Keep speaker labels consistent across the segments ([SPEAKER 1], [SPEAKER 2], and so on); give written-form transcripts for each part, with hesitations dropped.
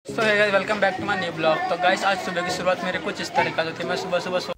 [SPEAKER 1] So hi guys, welcome back to my new blog. तो guys आज सुबह की शुरुआत मेरे कुछ इस तरीके से थी। मैं सुबह सुबह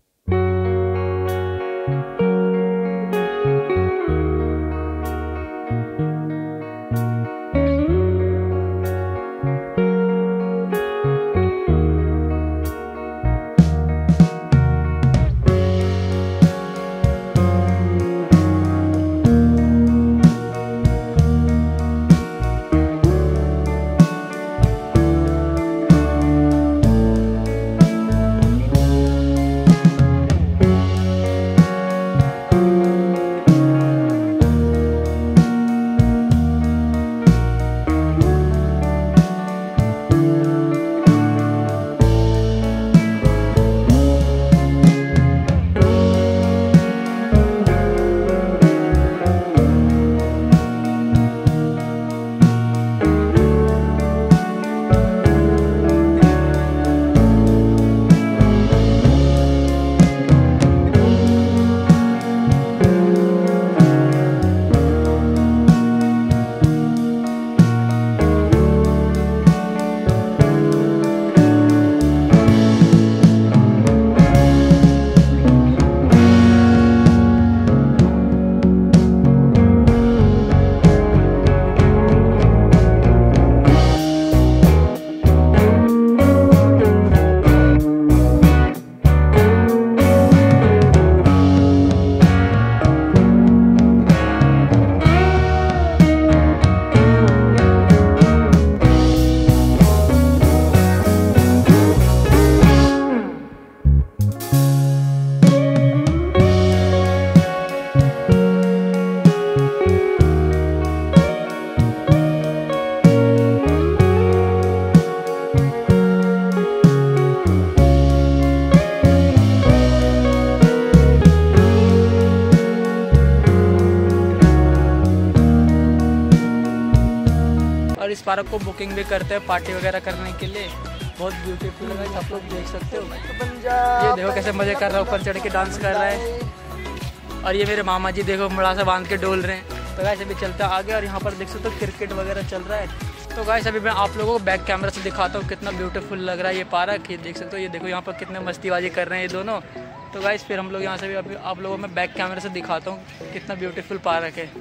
[SPEAKER 1] और इस पार्क को बुकिंग भी करते हैं पार्टी वगैरह करने के लिए। बहुत ब्यूटीफुल है, आप लोग देख सकते हो। ये देखो कैसे मजे कर रहा है, ऊपर चढ़ के डांस कर रहा है। और ये मेरे मामा जी देखो मुड़ा सा बांध के डोल रहे हैं। तो गाइस अभी चलते हैं आगे और यहाँ पर देख सकते हो क्रिकेट वगैरह चल रहा है। तो गाइस अभी मैं आप लोगों को बैक कैमरा से दिखाता हूँ कितना ब्यूटीफुल लग रहा है ये पार्क। ये देख सकते हो, ये देखो यहाँ पर कितने मस्तीबाजी कर रहे हैं ये दोनों। तो गाइस फिर हम लोग यहाँ से भी अभी आप लोगों में बैक कैमरा से दिखाता हूँ कितना ब्यूटीफुल पार्क है।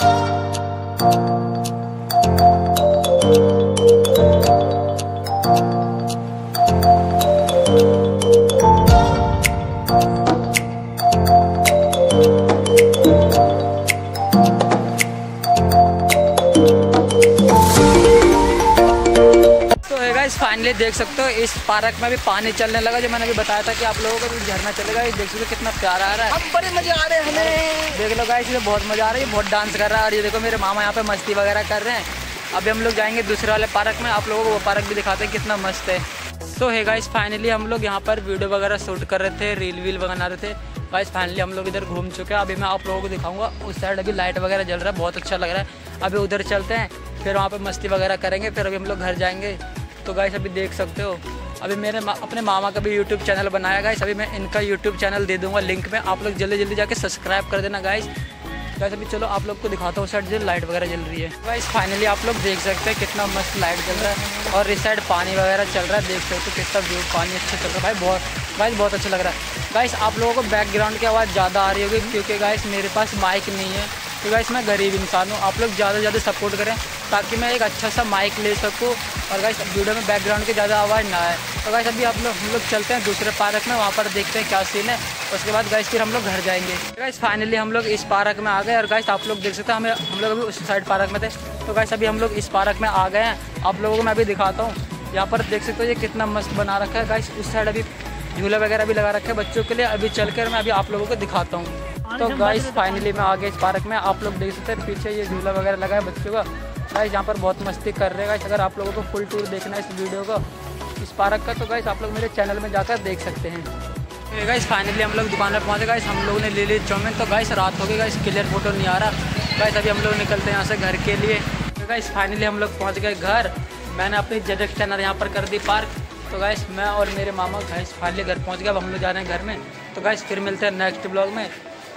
[SPEAKER 1] फाइनली देख सकते हो इस पार्क में भी पानी चलने लगा, जो मैंने अभी बताया था कि आप लोगों को भी झरना चलेगा। ये देख सकते हो कितना प्यारा आ रहा है,
[SPEAKER 2] अब बड़े मजे आ रहे हैं हमें।
[SPEAKER 1] देख लो गाइस, इसमें बहुत मजा आ रहा है, बहुत डांस कर रहा है। और ये देखो मेरे मामा यहाँ पे मस्ती वगैरह कर रहे हैं। अभी हम लोग जाएंगे दूसरे वाले पार्क में, आप लोगों को वो पार्क भी दिखाते हैं कितना मस्त है। तो है गाइस फाइनली हम लोग यहाँ पर वीडियो वगैरह शूट कर रहे थे, रील वील बना रहे थे। गाइस फाइनली हम लोग इधर घूम चुके हैं। अभी मैं आप लोगों को दिखाऊंगा उस साइड अभी लाइट वगैरह जल रहा है, बहुत अच्छा लग रहा है। अभी उधर चलते हैं, फिर वहाँ पर मस्ती वगैरह करेंगे, फिर अभी हम लोग घर जाएंगे। तो गाइस अभी देख सकते हो अभी मैंने अपने मामा का भी यूट्यूब चैनल बनाया गाइस। अभी मैं इनका यूट्यूब चैनल दे दूंगा लिंक में, आप लोग जल्दी जल्दी जाके सब्सक्राइब कर देना गाइस। अभी चलो आप लोग को दिखाता हूँ उस साइड जो लाइट वगैरह जल रही है। गाइस फाइनली आप लोग देख सकते हैं कितना मस्त लाइट जल रहा है और इस साइड पानी वगैरह चल रहा है। देख सकते हो कितना व्यू, पानी अच्छा चल रहा है भाई, बहुत अच्छा लग रहा है। गाइस आप लोगों को बैकग्राउंड की आवाज़ ज़्यादा आ रही होगी क्योंकि गाइस मेरे पास माइक नहीं है। तो गाइस मैं गरीब इंसान हूँ, आप लोग ज़्यादा से ज़्यादा सपोर्ट करें ताकि मैं एक अच्छा सा माइक ले सकूँ और गाइस वीडियो में बैकग्राउंड की ज़्यादा आवाज़ ना आए। तो गाइस अभी हम लोग चलते हैं दूसरे पार्क में, वहाँ पर देखते हैं क्या सीन है। उसके बाद गाइस फिर हम लोग घर जाएंगे। गाइस फाइनली हम लोग इस पार्क में आ गए और गाइस आप लोग देख सकते हैं हम लोग अभी उस साइड पार्क में थे। तो गाइस अभी हम लोग इस पार्क में आ गए हैं, आप लोगों को मैं अभी दिखाता हूँ। यहाँ पर देख सकते हो ये कितना मस्त बना रखा है गाइस। उस साइड अभी झूला वगैरह भी लगा रखा है बच्चों के लिए। अभी चलकर मैं अभी आप लोगों को दिखाता हूँ। तो गाइस फाइनली मैं आ गया इस पार्क में, आप लोग देख सकते हैं पीछे ये झूला वगैरह लगा है बच्चों का। गाइस यहाँ पर बहुत मस्ती कर रहे हैं गाइस। अगर आप लोगों को फुल टूर देखना है इस वीडियो का इस पार्क का तो गाइस आप लोग मेरे चैनल में जाकर देख सकते हैं। तो गाइस फाइनली हम लोग दुकान पर पहुँचे गाइस। हम लोगों ने ले ली चाउमीन। तो गाइस रात हो गई गाइस, क्लियर फोटो नहीं आ रहा गाइस। अभी हम लोग निकलते हैं यहाँ से घर के लिए। तो गाइस फाइनली हम लोग पहुँच गए घर। मैंने अपनी जेड चैनल यहाँ पर कर दी पार्क। तो गाइस मैं और मेरे मामा गाइस फाइनली घर पहुँच गए। अब हम लोग जा रहे हैं घर में। तो गाइस फिर मिलते हैं नेक्स्ट ब्लॉग में।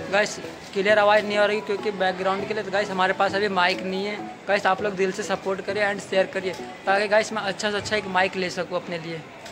[SPEAKER 1] गाइस क्लियर आवाज़ नहीं हो रही क्योंकि बैकग्राउंड के लिए। तो गाइस हमारे पास अभी माइक नहीं है। गाइस आप लोग दिल से सपोर्ट करिए एंड शेयर करिए ताकि गाइस मैं अच्छा से अच्छा एक माइक ले सकूँ अपने लिए।